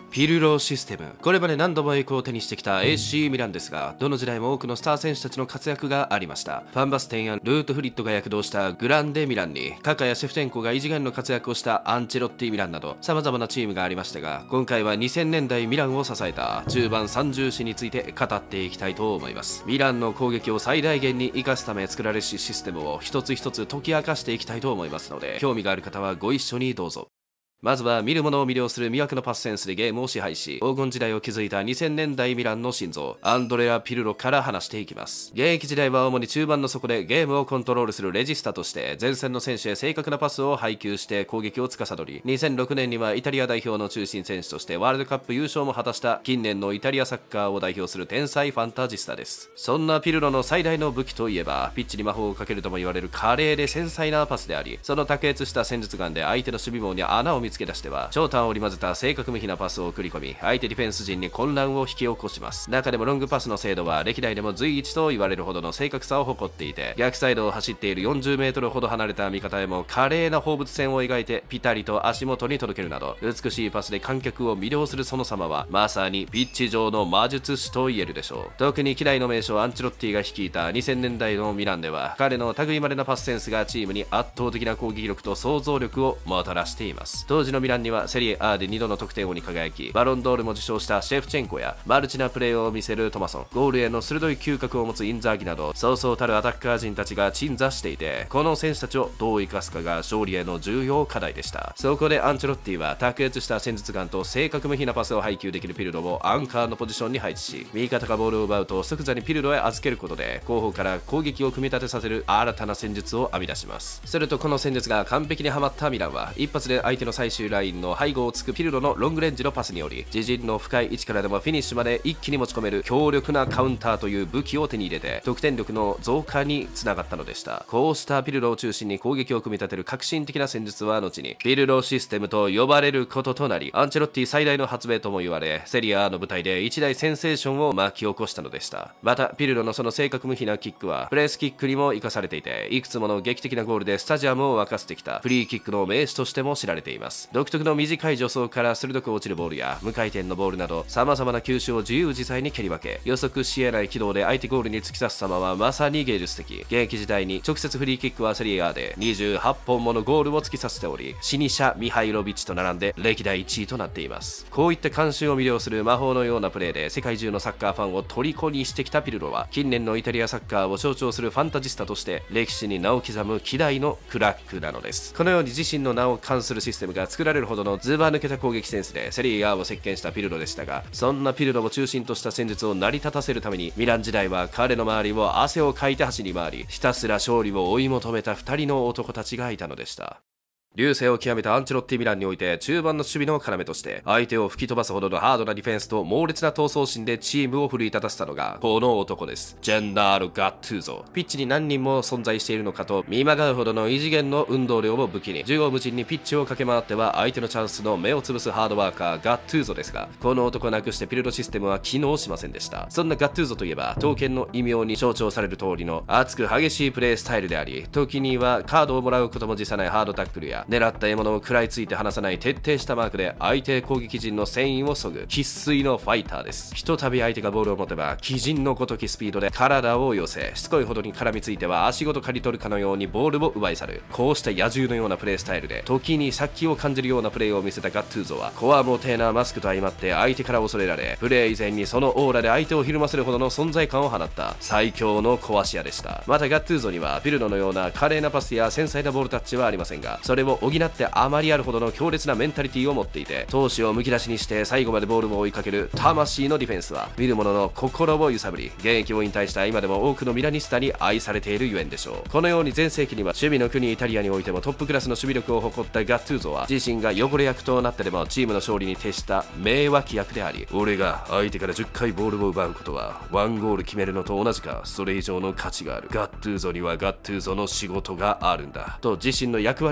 ピルロシステム。これまで何度も栄光を手にしてきた AC ミランですが、どの時代も多くのスター選手たちの活躍がありました。ファンバステンやルートフリットが躍動したグランデミランに、カカやシェフチェンコが異次元の活躍をしたアンチェロッティミランなど様々なチームがありましたが、今回は2000年代ミランを支えた中盤三重視について語っていきたいと思います。ミランの攻撃を最大限に生かすため作られしシステムを一つ一つ解き明かしていきたいと思いますので、興味がある方はご一緒にどうぞ。まずは見る者を魅了する魅惑のパスセンスでゲームを支配し、黄金時代を築いた2000年代ミランの心臓、アンドレア・ピルロから話していきます。現役時代は主に中盤の底でゲームをコントロールするレジスタとして、前線の選手へ正確なパスを配球して攻撃を司り、2006年にはイタリア代表の中心選手としてワールドカップ優勝も果たした近年のイタリアサッカーを代表する天才ファンタジスタです。そんなピルロの最大の武器といえば、ピッチに魔法をかけるとも言われる華麗で繊細なパスであり、その卓越した戦術眼で相手の守備網に穴を見つけ出しては、長短を織り交ぜた正確無比なパスを送り込み、相手ディフェンス陣に混乱を引き起こします。中でもロングパスの精度は歴代でも随一と言われるほどの正確さを誇っていて、逆サイドを走っている40メートルほど離れた味方へも華麗な放物線を描いてピタリと足元に届けるなど、美しいパスで観客を魅了するその様はまさにピッチ上の魔術師と言えるでしょう。特に希代の名将アンチェロッティが率いた2000年代のミランでは、彼の類いまれなパスセンスがチームに圧倒的な攻撃力と想像力をもたらしています。当時のミランにはセリエ A で2度の得点王に輝き、バロンドールも受賞したシェフチェンコやマルチなプレーを見せるトマソン、ゴールへの鋭い嗅覚を持つインザーギなど、そうそうたるアタッカー陣たちが鎮座していて、この選手たちをどう生かすかが勝利への重要課題でした。そこでアンチェロッティは卓越した戦術眼と正確無比なパスを配球できるピルロをアンカーのポジションに配置し、味方がボールを奪うと即座にピルロへ預けることで、後方から攻撃を組み立てさせる新たな戦術を編み出します。するとこの戦術が完璧にはまったミランは、一発で相手の最終ラインの背後をつくピルロのロングレンジのパスにより、自陣の深い位置からでもフィニッシュまで一気に持ち込める強力なカウンターという武器を手に入れて、得点力の増加につながったのでした。こうしたピルロを中心に攻撃を組み立てる革新的な戦術は後にピルロシステムと呼ばれることとなり、アンチェロッティ最大の発明とも言われ、セリアの舞台で一大センセーションを巻き起こしたのでした。またピルロのその正確無比なキックはプレスキックにも生かされていて、いくつもの劇的なゴールでスタジアムを沸かせてきたフリーキックの名手としても知られています。独特の短い助走から鋭く落ちるボールや無回転のボールなど、様々な球種を自由自在に蹴り分け、予測し得ない軌道で相手ゴールに突き刺す様はまさに芸術的。現役時代に直接フリーキックはセリアで28本ものゴールを突き刺しており、シニシャ・ミハイロビッチと並んで歴代1位となっています。こういった観衆を魅了する魔法のようなプレーで世界中のサッカーファンを虜にしてきたピルロは、近年のイタリアサッカーを象徴するファンタジスタとして歴史に名を刻む希代のクラックなのです。このように自身の名を冠するシステムが作られるほどのズバ抜けた攻撃センスでセリアを席巻したピルロでしたが、そんなピルロを中心とした戦術を成り立たせるために、ミラン時代は彼の周りを汗をかいて走り回り、ひたすら勝利を追い求めた2人の男たちがいたのでした。流星を極めたアンチェロッティミランにおいて、中盤の守備の要として相手を吹き飛ばすほどのハードなディフェンスと猛烈な闘争心でチームを奮い立たせたのがこの男です。ジェンナール・ガットゥーゾ。ピッチに何人も存在しているのかと見まがうほどの異次元の運動量を武器に、縦横無尽にピッチを駆け回っては相手のチャンスの目をつぶすハードワーカーガットゥーゾですが、この男をなくしてピルロシステムは機能しませんでした。そんなガットゥーゾといえば、刀剣の異名に象徴される通りの熱く激しいプレースタイルであり、時にはカードをもらうことも辞さないハードタックルや、狙った獲物を食らいついて離さない徹底したマークで相手攻撃陣の戦意を削ぐ生粋のファイターです。ひとたび相手がボールを持てば鬼人のごときスピードで体を寄せ、しつこいほどに絡みついては足ごと刈り取るかのようにボールを奪い去る。こうした野獣のようなプレースタイルで時に殺気を感じるようなプレーを見せたガットゥーゾは、こわもてなマスクと相まって相手から恐れられ、プレー以前にそのオーラで相手をひるませるほどの存在感を放った最強の壊し屋でした。またガットゥーゾにはピルロのような華麗なパスや繊細なボールタッチはありませんが、それを補ってあまりあるほどの強烈なメンタリティを持っていて、闘志をむき出しにして最後までボールを追いかける魂のディフェンスは見る者の心を揺さぶり、現役を引退した今でも多くのミラニスタに愛されているゆえんでしょう。このように全盛期には守備の国イタリアにおいてもトップクラスの守備力を誇ったガットゥーゾは、自身が汚れ役となってでもチームの勝利に徹した名脇役であり、俺が相手から10回ボールを奪うことはワンゴール決めるのと同じかそれ以上の価値がある。ガットゥーゾにはガットゥーゾの仕事があるんだと自身の役割について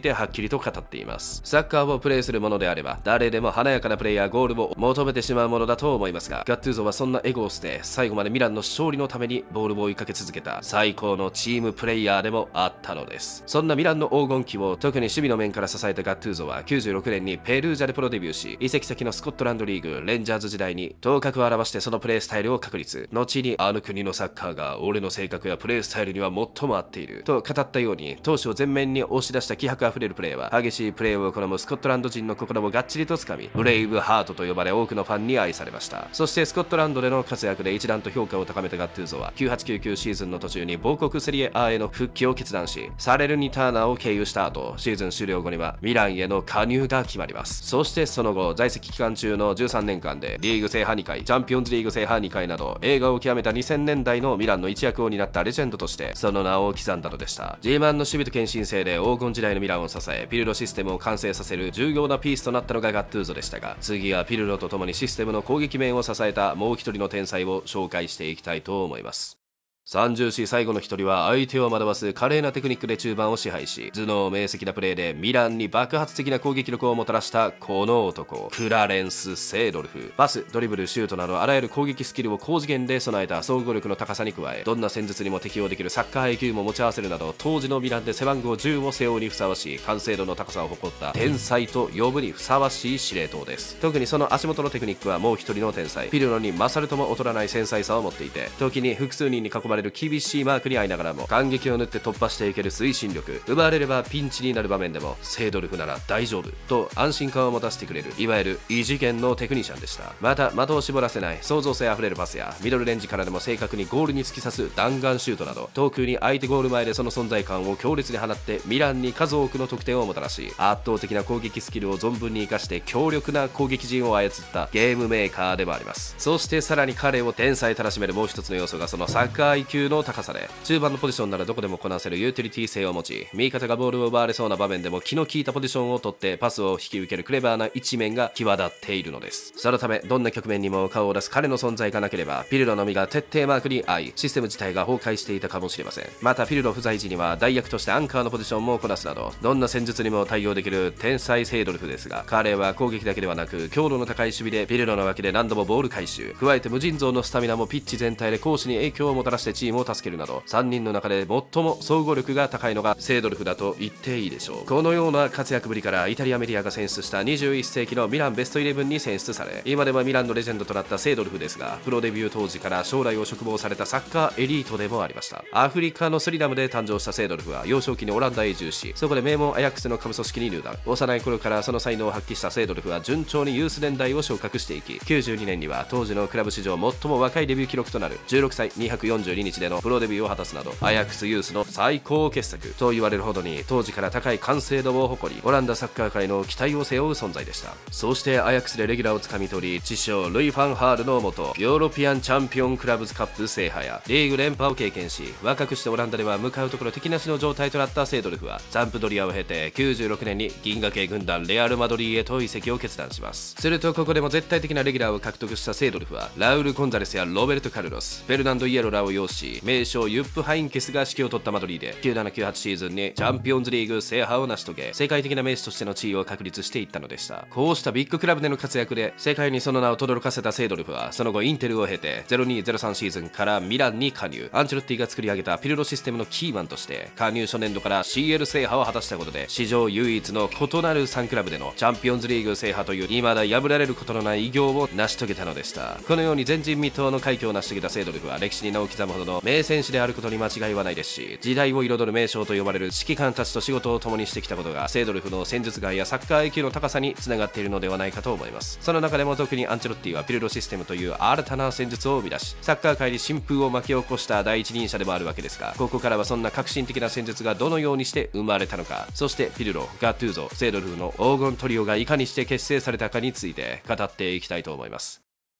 てはっきりと語っています。サッカーをプレーするものであれば誰でも華やかなプレーやゴールを求めてしまうものだと思いますが、ガットゥーゾはそんなエゴを捨て最後までミランの勝利のためにボールを追いかけ続けた最高のチームプレイヤーでもあったのです。そんなミランの黄金期を特に守備の面から支えたガットゥーゾは96年にペルージャでプロデビューし、移籍先のスコットランドリーグレンジャーズ時代に頭角を現してそのプレースタイルを確立。後にあの国のサッカーが俺の性格やプレースタイルには最も合っていると語ったように、闘志を前面に押し出した気迫あふれるプレーは激しいプレーを好むスコットランド人の心もがっちりとつかみ、ブレイブハートと呼ばれ多くのファンに愛されました。そしてスコットランドでの活躍で一段と評価を高めたガットゥーゾは9899シーズンの途中に母国セリエ A への復帰を決断し、サレルニターナを経由した後、シーズン終了後にはミランへの加入が決まります。そしてその後在籍期間中の13年間でリーグ制覇2回、チャンピオンズリーグ制覇2回など映画を極めた2000年代のミランの一躍を担ったレジェンドとしてその名を刻んだのでした。 G マンの守備と献身性で黄金時代のミランを支え、ピルロシステムを完成させる重要なピースとなったのがガットゥーゾでしたが、次はピルロと共にシステムの攻撃面を支えたもう一人の天才を紹介していきたいと思います。三重視最後の一人は相手を惑わす華麗なテクニックで中盤を支配し、頭脳明晰なプレーでミランに爆発的な攻撃力をもたらしたこの男、クラレンス・セードルフ。パス、ドリブル、シュートなどあらゆる攻撃スキルを高次元で備えた総合力の高さに加え、どんな戦術にも適応できるサッカー IQ も持ち合わせるなど、当時のミランで背番号10を背負うにふさわしい完成度の高さを誇った天才と呼ぶにふさわしい司令塔です。特にその足元のテクニックはもう一人の天才、ピルロに勝るとも劣らない繊細さを持っていて、時に複数人に囲まれる厳しいマークに遭いながらも間撃を縫って突破していける推進力、奪われればピンチになる場面でもセードルフなら大丈夫と安心感を持たせてくれる、いわゆる異次元のテクニシャンでした。また的を絞らせない創造性あふれるパスやミドルレンジからでも正確にゴールに突き刺す弾丸シュートなど、遠くに相手ゴール前でその存在感を強烈に放ってミランに数多くの得点をもたらし、圧倒的な攻撃スキルを存分に生かして強力な攻撃陣を操ったゲームメーカーでもあります。そしてさらに彼を天才たらしめるもう一つの要素がそのサッカー IQ の高さで、中盤のポジションならどこでもこなせるユーティリティ性を持ち、味方がボールを奪われそうな場面でも気の利いたポジションを取ってパスを引き受けるクレバーな一面が際立っているのです。そのためどんな局面にも顔を出す彼の存在がなければ、ピルロのみが徹底マークに合いシステム自体が崩壊していたかもしれません。またピルロ不在時には代役としてアンカーのポジションもこなすなど、どんな戦術にも対応できる天才セードルフですが、彼は攻撃だけではなく強度の高い守備でピルロの脇で何度もボール回収、加えて無尽蔵のスタミナもピッチ全体で攻守に影響をもたらしてチームを助けるなど、3人の中で最も総合力が高いのがセードルフだと言っていいでしょう。このような活躍ぶりからイタリアメディアが選出した21世紀のミランベストイレブンに選出され、今ではミランのレジェンドとなったセードルフですが、プロデビュー当時から将来を嘱望されたサッカーエリートでもありました。アフリカのスリラムで誕生したセードルフは幼少期にオランダへ移住し、そこで名門アヤックスの下部組織に入団。幼い頃からその才能を発揮したセードルフは順調にユース年代を昇格していき、92年には当時のクラブ史上最も若いデビュー記録となる16歳242日でのプロデビューを果たすなど、アヤックスユースの最高傑作と言われるほどに当時から高い完成度を誇り、オランダサッカー界の期待を背負う存在でした。そしてアヤックスでレギュラーをつかみ取り、知将ルイ・ファン・ハールのもとヨーロピアンチャンピオンクラブズカップ制覇やリーグ連覇を経験し、若くしてオランダでは向かうところ敵なしの状態となったセードルフはサンプドリアを経て96年に銀河系軍団レアル・マドリーへと移籍を決断します。するとここでも絶対的なレギュラーを獲得したセードルフはラウル・コンザレスやロベルト・カルロス、フェルナンド・イエロらを擁し、名将ユップ・ハインケスが指揮を取ったマドリーで9798シーズンにチャンピオンズリーグ制覇を成し遂げ、世界的な名手としての地位を確立していったのでした。こうしたビッグクラブでの活躍で世界にその名を轟かせたセードルフは、その後インテルを経て0203シーズンからミランに加入。アンチェロッティが作り上げたピルロシステムのキーマンとして加入初年度から CL 制覇を果たしたことで、史上唯一の異なる3クラブでのチャンピオンズリーグ制覇という未だ破られることのない偉業を成し遂げたのでした。このように前人未到の快挙を成し遂げたセードルフは歴史に名を刻むほどの名選手であることに間違いはないですし、時代を彩る名将と呼ばれる指揮官たちと仕事を共にしてきたことがセードルフの戦術眼やサッカー IQ の高さにつながっているのではないかと思います。その中でも特にアンチェロッティはピルロシステムという新たな戦術を生み出し、サッカー界に新風を巻き起こした第一人者でもあるわけですが、ここからはそんな革新的な戦術がどのようにして生まれたのか、そしてピルロ、ガットゥーゾ、セードルフの黄金トリオがいかにして結成されたかについて語っていきたいと思います。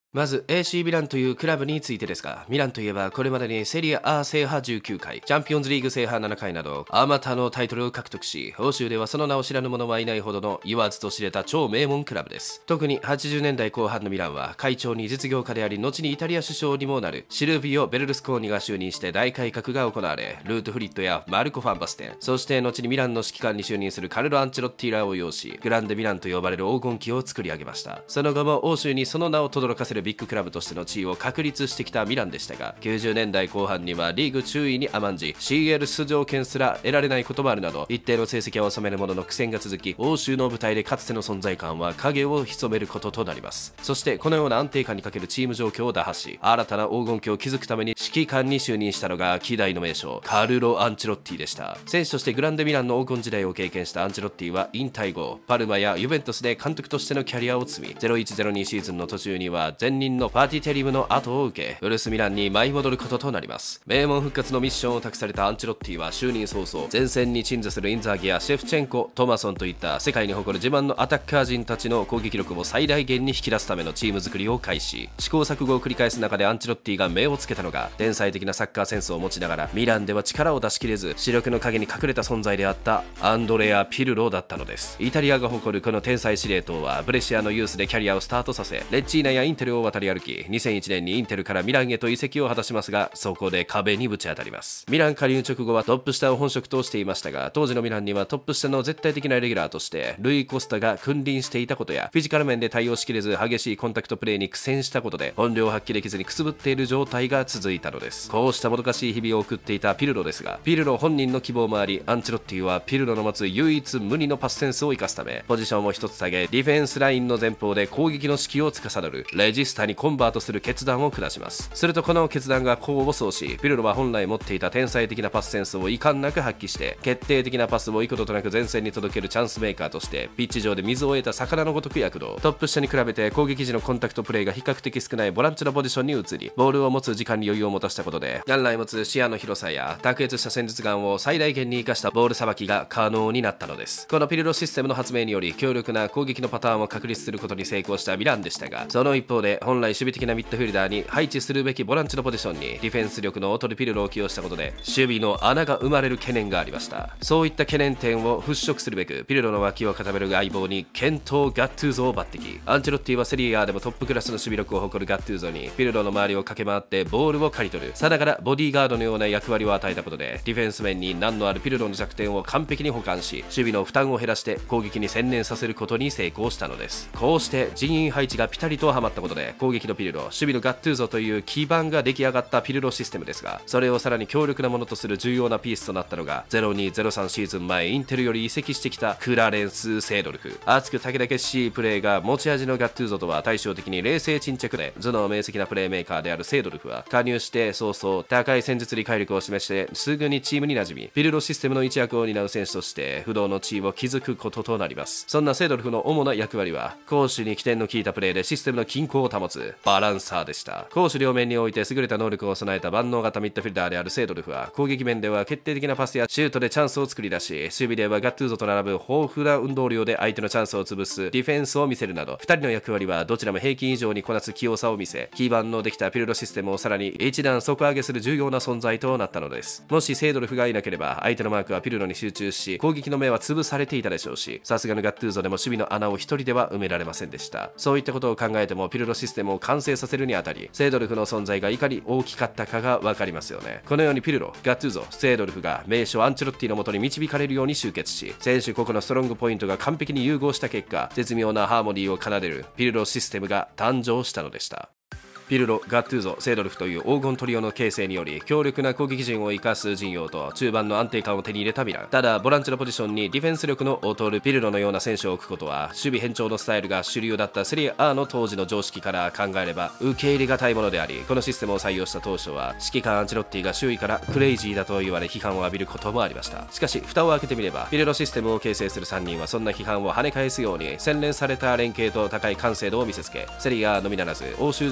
まず AC ミランというクラブについてですが、ミランといえばこれまでにセリア A 制覇19回、チャンピオンズリーグ制覇7回などあまたのタイトルを獲得し、欧州ではその名を知らぬ者はいないほどの言わずと知れた超名門クラブです。特に80年代後半のミランは会長に実業家であり、後にイタリア首相にもなるシルビオ・ベルルスコーニが就任して大改革が行われ、ルート・フリットやマルコ・ファンバステン、そして後にミランの指揮官に就任するカルロ・アンチェロッティらを擁し、グランデ・ミランと呼ばれる黄金期を作り上げました。その後も欧州にその名を轟かせるビッグクラブとしての地位を確立してきたミランでしたが、90年代後半にはリーグ中位に甘んじ CL 出場権すら得られないこともあるなど、一定の成績を収めるものの苦戦が続き、欧州の舞台でかつての存在感は影を潜めることとなります。そしてこのような安定感に欠けるチーム状況を打破し、新たな黄金期を築くために指揮官に就任したのが希代の名将カルロ・アンチェロッティでした。選手としてグランデミランの黄金時代を経験したアンチェロッティは引退後、パルマやユベントスで監督としてのキャリアを積み、0102シーズンの途中には前任のファティテリムの後を受け、ウルスミランに舞い戻ることとなります。名門復活のミッションを託されたアンチェロッティは就任早々、前線に鎮座するインザーギやシェフチェンコ、トマソンといった世界に誇る自慢のアタッカー陣たちの攻撃力を最大限に引き出すためのチーム作りを開始。試行錯誤を繰り返す中でアンチェロッティが目をつけたのが、天才的なサッカーセンスを持ちながらミランでは力を出し切れず主力の影に隠れた存在であったアンドレア・ピルロだったのです。イタリアが誇るこの天才司令塔はブレシアのユースでキャリアをスタートさせ、レッチーナやインテルを渡り歩き、2001年にインテルからミランへと移籍を果たしますが、そこで壁にぶち当たります。ミラン加入直後はトップ下を本職としていましたが、当時のミランにはトップ下の絶対的なレギュラーとしてルイ・コスタが君臨していたことや、フィジカル面で対応しきれず激しいコンタクトプレーに苦戦したことで本領を発揮できずにくすぶっている状態が続いたのです。こうしたもどかしい日々を送っていたピルロですが、ピルロ本人の希望もあり、アンチェロッティはピルロの持つ唯一無二のパスセンスを生かすため、ポジションを一つ下げディフェンスラインの前方で攻撃の指揮を司るレジスタにコンバートする決断を下します。するとこの決断が功を奏し、ピルロは本来持っていた天才的なパスセンスを遺憾なく発揮して、決定的なパスを幾度となく前線に届けるチャンスメーカーとしてピッチ上で水を得た魚のごとく躍動。トップ下に比べて攻撃時のコンタクトプレーが比較的少ないボランチのポジションに移り、ボールを持つ時間に余裕を持たせたことで、元来持つ視野の広さや卓越した戦術眼を最大限に生かしたボールさばきが可能になったのです。このピルロシステムの発明により強力な攻撃のパターンを確立することに成功したミランでしたが、その一方で本来守備的なミッドフィルダーに配置するべきボランチのポジションにディフェンス力の劣るピルロを起用したことで守備の穴が生まれる懸念がありました。そういった懸念点を払拭するべく、ピルロの脇を固める相棒にケント・ガットゥーゾを抜擢。アンチェロッティはセリアでもトップクラスの守備力を誇るガットゥーゾにピルロの周りを駆け回ってボールを刈り取る、さながらボディーガードのような役割を与えたことで、ディフェンス面に難のあるピルロの弱点を完璧に補完し、守備の負担を減らして攻撃に専念させることに成功したのです。こうして人員配置がピタリとはまったことで、攻撃のピルロ、守備のガットゥーゾという基盤が出来上がったピルロシステムですが、それをさらに強力なものとする重要なピースとなったのが、0203シーズン前インテルより移籍してきたクラレンス・セードルフ。熱くたけだけしいプレーが持ち味のガットゥーゾとは対照的に冷静沈着で頭脳明晰なプレーメーカーであるセードルフは、加入して早々高い戦術理解力を示してすぐにチームに馴染み、ピルロシステムの一役を担う選手として不動の地位を築くこととなります。そんなセードルフの主な役割は、攻守に起点の効いたプレーでシステムの均衡を保つバランサーでした。攻守両面において優れた能力を備えた万能型ミッドフィルダーであるセードルフは、攻撃面では決定的なパスやシュートでチャンスを作り出し、守備ではガットゥーゾと並ぶ豊富な運動量で相手のチャンスを潰すディフェンスを見せるなど、2人の役割はどちらも平均以上にこなす器用さを見せ、基盤のできたピルロシステムをさらに一段底上げする重要な存在となったのです。もしセードルフがいなければ、相手のマークはピルロに集中し、攻撃の目は潰されていたでしょうし、さすがのガットゥーゾでも守備の穴を一人では埋められませんでした。そういったことを考えても、ピルロシステムを完成させるにあたり、セードルフの存在がいかに大きかったかが分かりますよね。このようにピルロ、ガットゥーゾ、セードルフが名将アンチェロッティのもとに導かれるように集結し、選手個々のストロングポイントが完璧に融合した結果、絶妙なハーモニーを奏でるピルロシステムが誕生したのでした。ピルロ、ガットゥーゾ、セードルフという黄金トリオの形成により、強力な攻撃陣を生かす陣容と中盤の安定感を手に入れたミラン。ただボランチのポジションにディフェンス力の劣るピルロのような選手を置くことは、守備偏重のスタイルが主流だったセリア A の当時の常識から考えれば受け入れがたいものであり、このシステムを採用した当初は指揮官アンチェロッティが周囲からクレイジーだと言われ批判を浴びることもありました。しかし蓋を開けてみれば、ピルロシステムを形成する3人はそんな批判を跳ね返すように洗練された連携と高い完成度を見せつけ、セリアのみならず欧州中のライバル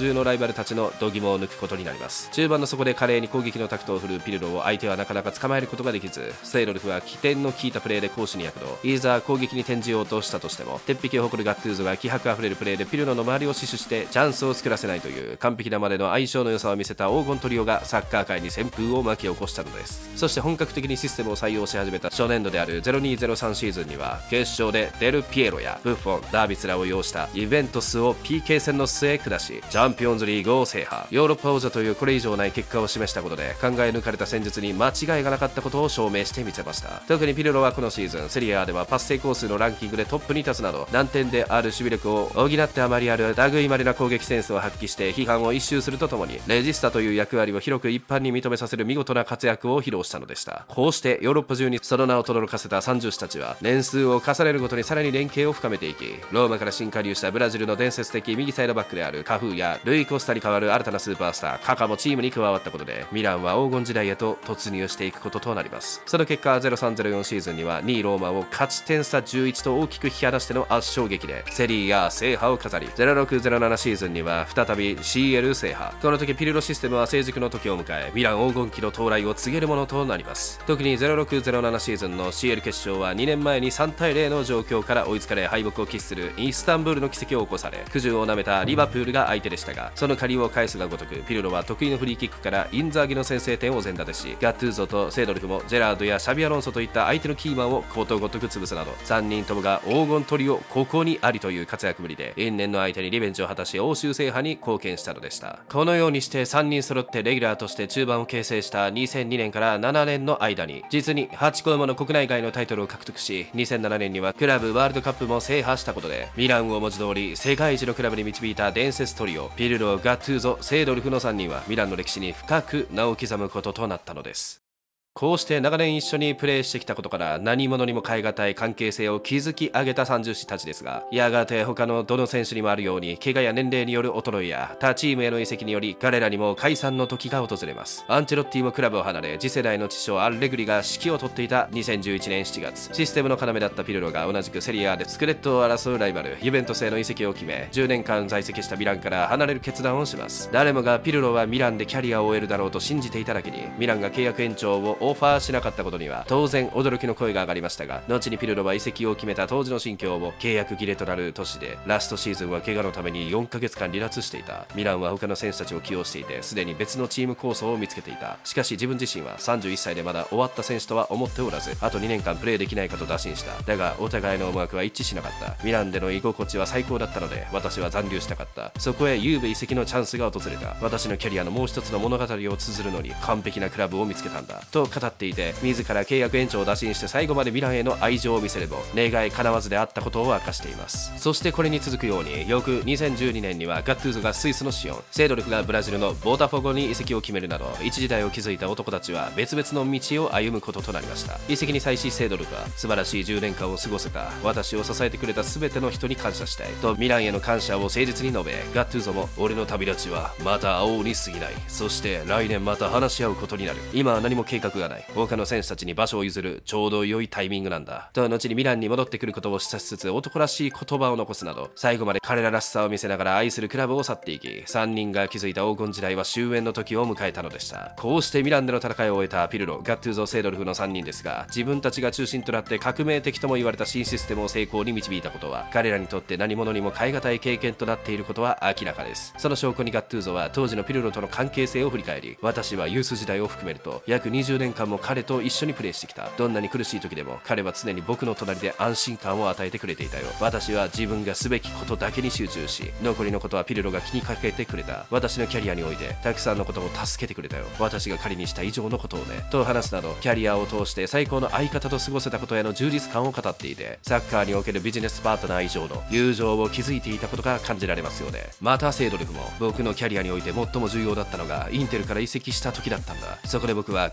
バルたちの度肝を抜くことになります。中盤の底で華麗に攻撃のタクトを振るピルロを相手はなかなか捕まえることができず、セイドルフは起点の効いたプレーで攻守に躍動。いざ攻撃に転じようとしたとしても、鉄壁を誇るガットゥーゾが気迫あふれるプレーでピルロの周りを死守してチャンスを作らせないという完璧なまでの相性の良さを見せた黄金トリオがサッカー界に旋風を巻き起こしたのです。そして本格的にシステムを採用し始めた初年度である0203シーズンには、決勝でデルピエロやブッフォン、ダービスらを擁したイベントスを PK 戦の末下し、チャンピオンズリーグを制覇。ヨーロッパ王者というこれ以上ない結果を示したことで、考え抜かれた戦術に間違いがなかったことを証明してみせました。特にピルロはこのシーズンセリアではパス成功数のランキングでトップに立つなど、難点である守備力を補ってあまりある類いまれな攻撃センスを発揮して批判を一蹴するとともに、レジスタという役割を広く一般に認めさせる見事な活躍を披露したのでした。こうしてヨーロッパ中にその名を轟かせた三銃士たちは、年数を重ねるごとにさらに連携を深めていき、ローマから新加入したブラジルの伝説的右サイドバックであるカフーやルイ・コスタに代わる新たなスーパースターカカもチームに加わったことで、ミランは黄金時代へと突入していくこととなります。その結果、0304シーズンには2位ローマを勝ち点差11と大きく引き離しての圧勝劇でセリア制覇を飾り、0607シーズンには再び CL 制覇。この時ピルロシステムは成熟の時を迎え、ミラン黄金期の到来を告げるものとなります。特に0607シーズンの CL 決勝は2年前に3対0の状況から追いつかれ敗北を喫するイスタンブールの奇跡を起こされ、苦渋をなめたリバプールが相手でしたが、その借りを返すがごとくピルロは得意のフリーキックからインザーギの先制点を前立てし、ガットゥーゾとセイドルフもジェラードやシャビアロンソといった相手のキーマンをことごとく潰すなど、3人ともが黄金トリオここにありという活躍ぶりで、因縁の相手にリベンジを果たし欧州制覇に貢献したのでした。このようにして3人揃ってレギュラーとして中盤を形成した2002年から7年の間に実に8個もの国内外のタイトルを獲得し、2007年にはクラブワールドカップも制覇したことで、ミランを文字通り世界一のクラブに導いた伝説トリオピルロ、ガットゥーゾ、セイドルフの3人はミランの歴史に深く名を刻むこととなったのです。こうして長年一緒にプレーしてきたことから何者にも代え難い関係性を築き上げた三銃士たちですが、やがて他のどの選手にもあるように怪我や年齢による衰えや他チームへの移籍により彼らにも解散の時が訪れます。アンチェロッティもクラブを離れ、次世代の知将アルレグリが指揮を執っていた2011年7月、システムの要だったピルロが同じくセリアでスクレットを争うライバルユベントスへの移籍を決め、10年間在籍したミランから離れる決断をします。誰もがピルロはミランでキャリアを終えるだろうと信じていただけに、ミランが契約延長をオファーしなかったことには当然驚きの声が上がりましたが、後にピルロは移籍を決めた当時の心境を、契約切れとなる年でラストシーズンは怪我のために4ヶ月間離脱していた。ミランは他の選手たちを起用していて、すでに別のチーム構想を見つけていた。しかし自分自身は31歳でまだ終わった選手とは思っておらず、あと2年間プレーできないかと打診した。だがお互いの思惑は一致しなかった。ミランでの居心地は最高だったので私は残留したかった。そこへユーベ移籍のチャンスが訪れた。私のキャリアのもう一つの物語を綴るのに完璧なクラブを見つけたんだと語っていて、自ら契約延長を打診して最後までミランへの愛情を見せれば願い叶わずであったことを明かしています。そしてこれに続くように翌2012年にはガットゥーゾがスイスのシオン、セイドルフがブラジルのボータフォゴに移籍を決めるなど、一時代を築いた男たちは別々の道を歩むこととなりました。移籍に際しセイドルフは、素晴らしい10年間を過ごせた、私を支えてくれた全ての人に感謝したいとミランへの感謝を誠実に述べ、ガットゥーゾも俺の旅立ちはまた青に過ぎない、そして来年また話し合うことになる、今は何も計画がない、他の選手たちに場所を譲るちょうど良いタイミングなんだと、後にミランに戻ってくることを示唆しつつ男らしい言葉を残すなど、最後まで彼ららしさを見せながら愛するクラブを去っていき、3人が築いた黄金時代は終焉の時を迎えたのでした。こうしてミランでの戦いを終えたピルロ、ガットゥーゾ、セイドルフの3人ですが、自分たちが中心となって革命的とも言われた新システムを成功に導いたことは、彼らにとって何者にも代え難い経験となっていることは明らかです。その証拠にガットゥーゾは当時のピルロとの関係性を振り返り、私はユース時代を含めると約20年間も彼と一緒にプレーしてきた。どんなに苦しい時でも彼は常に僕の隣で安心感を与えてくれていたよ。私は自分がすべきことだけに集中し、残りのことはピルロが気にかけてくれた。私のキャリアにおいてたくさんのことを助けてくれたよ。私が彼にした以上のことをねと話すなど、キャリアを通して最高の相方と過ごせたことへの充実感を語っていて、サッカーにおけるビジネスパートナー以上の友情を築いていたことが感じられますよね。またセイドルフも僕のキャリアにおいて最も重要だったのがインテルから移籍した時だったんだ。そこで僕はガッリ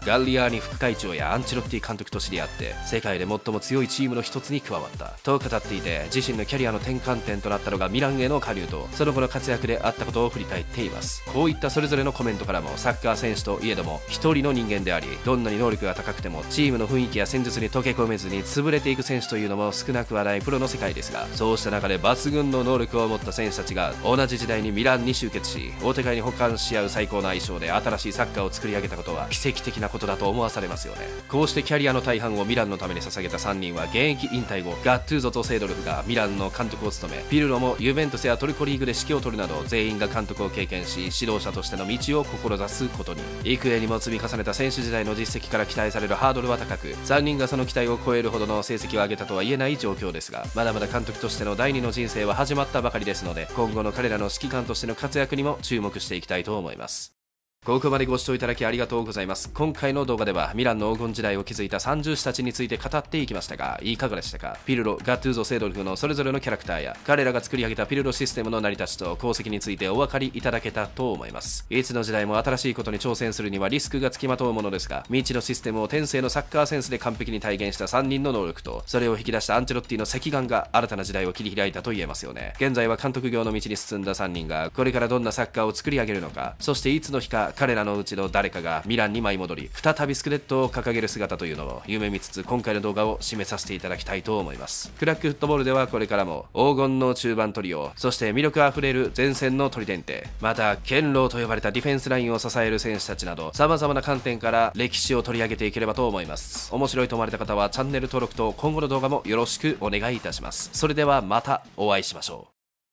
ガーニ副会長やアンチェロッティ監督と知り合って世界で最も強いチームの一つに加わったと語っていて、自身のキャリアの転換点となったのがミランへの加入とその後の活躍であったことを振り返っています。こういったそれぞれのコメントからも、サッカー選手といえども一人の人間であり、どんなに能力が高くてもチームの雰囲気や戦術に溶け込めずに潰れていく選手というのも少なくはないプロの世界ですが、そうした中で抜群の能力を持った選手たちが同じ時代にミランに集結し、お互いに補完し合う最高の相性で新しいサッカーを作り上げたことは奇跡的なことだと思わされますよね。こうしてキャリアの大半をミランのために捧げた3人は現役引退後、ガットゥーゾとセードルフがミランの監督を務め、ピルロもユベントスやトルコリーグで指揮を執るなど全員が監督を経験し、指導者としての道を志すことに。幾重にも積み重ねた選手時代の実績から期待されるハードルは高く、3人がその期待を超えるほどの成績を上げたとは言えない状況ですが、まだまだ監督としての第二の人生は始まったばかりですので、今後の彼らの指揮官としての活躍にも注目していきたいと思います。ここまでご視聴いただきありがとうございます。今回の動画ではミランの黄金時代を築いた30士たちについて語っていきましたが、いかがでしたか？ピルロ、ガットゥーゾ、セードルフのそれぞれのキャラクターや彼らが作り上げたピルロシステムの成り立ちと功績についてお分かりいただけたと思います。いつの時代も新しいことに挑戦するにはリスクがつきまとうものですが、未知のシステムを天性のサッカーセンスで完璧に体現した3人の能力と、それを引き出したアンチェロッティの赤眼が新たな時代を切り開いたと言えますよね。現在は監督業の道に進んだ3人がこれからどんなサッカーを作り上げるのか、そしていつの日か彼らのうちの誰かがミランに舞い戻り再びスクレットを掲げる姿というのを夢見つつ、今回の動画を締めさせていただきたいと思います。クラックフットボールではこれからも黄金の中盤トリオ、そして魅力あふれる前線のトリデンテ、また堅牢と呼ばれたディフェンスラインを支える選手たちなど、様々な観点から歴史を取り上げていければと思います。面白いと思われた方はチャンネル登録と今後の動画もよろしくお願いいたします。それではまたお会いしましょう。